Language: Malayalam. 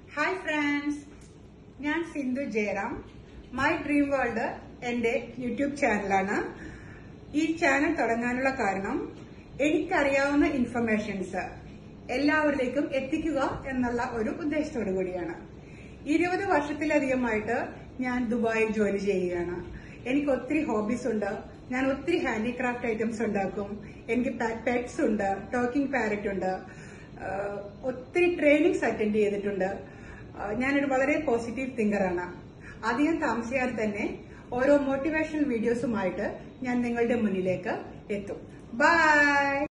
ഹായ് ഫ്രണ്ട്സ്, ഞാൻ Sindhu Jayaram. My dream world എന്റെ യൂട്യൂബ് ചാനലാണ്. ഈ ചാനൽ തുടങ്ങാനുള്ള കാരണം എനിക്കറിയാവുന്ന ഇൻഫർമേഷൻസ് എല്ലാവരിലേക്കും എത്തിക്കുക എന്നുള്ള ഒരു ഉദ്ദേശത്തോടു കൂടിയാണ്. 20 വർഷത്തിലധികമായിട്ട് ഞാൻ ദുബായിൽ ജോലി ചെയ്യുകയാണ്. എനിക്ക് ഒത്തിരി ഹോബീസ് ഉണ്ട്. ഞാൻ ഒത്തിരി ഹാൻഡിക്രാഫ്റ്റ് ഐറ്റംസ് ഉണ്ടാക്കും. എനിക്ക് പെറ്റ്സ് ഉണ്ട്, ടോക്കിംഗ് പാരറ്റ് ഉണ്ട്. ഒത്തിരി ട്രെയിനിങ്സ് അറ്റൻഡ് ചെയ്തിട്ടുണ്ട്. ഞാനൊരു വളരെ പോസിറ്റീവ് തിങ്കറാണ്. അധികം താമസിയാതെ തന്നെ ഓരോ മോട്ടിവേഷണൽ വീഡിയോസുമായിട്ട് ഞാൻ നിങ്ങളുടെ മുന്നിലേക്ക് എത്തും. ബൈ.